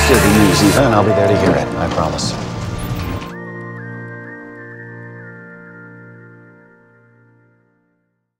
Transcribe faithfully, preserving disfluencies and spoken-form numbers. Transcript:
still be you, Ziva, and I'll be there to hear it, I promise.